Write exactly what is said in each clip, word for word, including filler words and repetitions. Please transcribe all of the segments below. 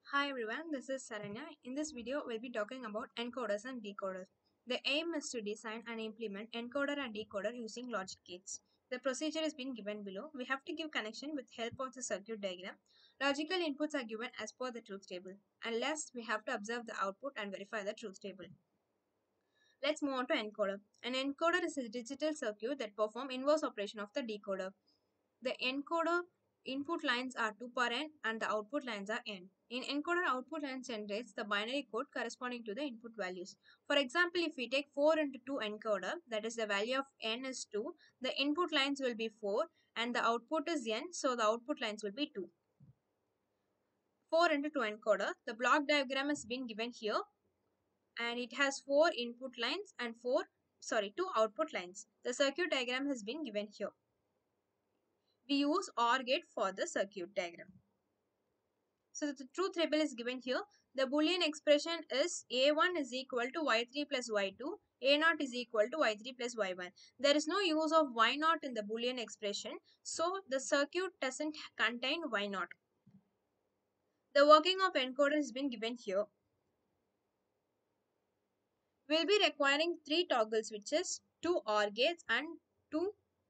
Hi everyone, this is Saranya. In this video, we'll be talking about encoders and decoders. The aim is to design and implement encoder and decoder using logic gates. The procedure is being given below. We have to give connection with help of the circuit diagram. Logical inputs are given as per the truth table. And last, we have to observe the output and verify the truth table. Let's move on to encoder. An encoder is a digital circuit that performs inverse operation of the decoder. The encoder input lines are two per n and the output lines are n. In encoder, output line generates the binary code corresponding to the input values. For example, if we take four into two encoder, that is the value of n is two, the input lines will be four and the output is n, so the output lines will be two. four into two encoder, the block diagram has been given here and it has four input lines and four, sorry, two output lines. The circuit diagram has been given here. We use OR gate for the circuit diagram. So the truth table is given here. The Boolean expression is A one is equal to Y three plus Y two, A zero is equal to Y three plus Y one. There is no use of Y zero in the Boolean expression, so the circuit doesn't contain Y zero. The working of encoder has been given here. We'll be requiring three toggle switches, two OR gates and two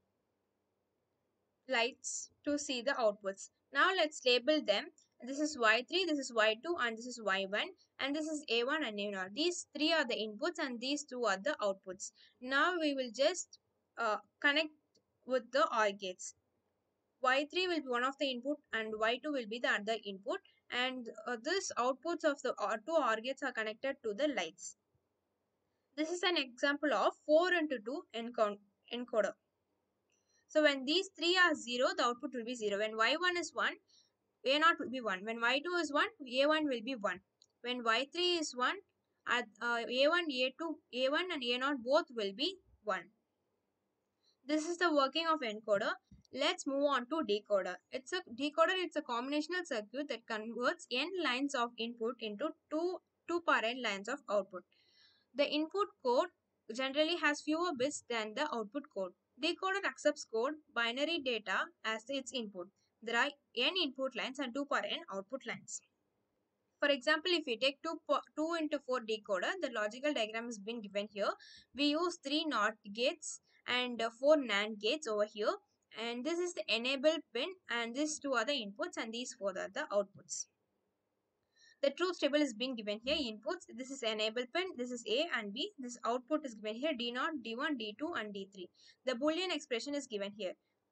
lights to see the outputs. Now let's label them. This is Y three, this is Y two and this is Y one and this is A one and A zero. These three are the inputs and these two are the outputs. Now we will just uh, connect with the OR gates. Y three will be one of the input and Y two will be the other input, and uh, this outputs of the uh, two OR gates are connected to the lights. This is an example of four into two encoder. So when these three are zero, the output will be zero. When Y one is one, A zero will be one. When Y two is one, A one will be one. When Y three is one, uh, A one, A two, A one and A zero both will be one. This is the working of encoder. Let's move on to decoder. It's a decoder, it's a combinational circuit that converts n lines of input into two, two per n lines of output. The input code generally has fewer bits than the output code. Decoder accepts code binary data as its input. There are n input lines and two per n output lines. For example, if we take two, two into four decoder, the logical diagram has been given here. We use three NOT gates and four NAND gates over here. And this is the enable pin and these two are the inputs and these four are the outputs. The truth table is being given here. Inputs, this is enable pin, this is A and B. This output is given here D zero, D one, D two and D three. The Boolean expression is given here.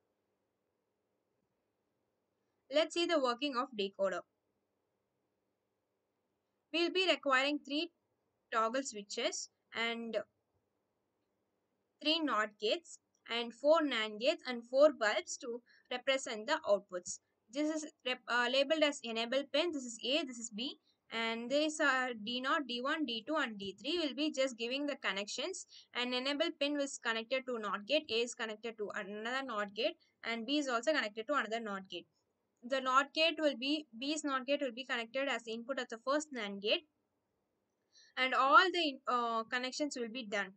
Let's see the working of decoder. We'll be requiring three toggle switches and three NOT gates and four NAND gates and four bulbs to represent the outputs. This is uh, labeled as enable pin. This is A, this is B. And these are D zero, D one, D two and D three. Will be just giving the connections, and enable pin is connected to NOT gate, A is connected to another NOT gate and B is also connected to another NOT gate. The NOT gate will be, B's NOT gate will be connected as the input of the first NAND gate and all the uh, connections will be done.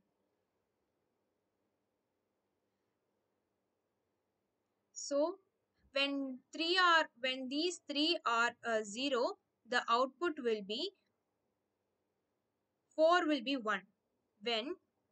So when three are when these three are uh, zero, the output will be four will be one. When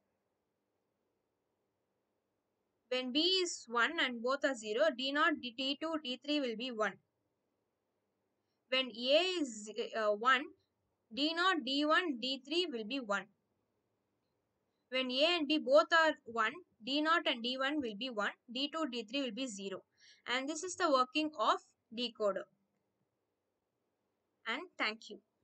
when B is one and both are zero, D zero, D two, D three will be one. When A is uh, one, D zero, D one, D three will be one. When A and B both are one, D zero and D one will be one, D two, D three will be zero. And this is the working of decoder. And thank you.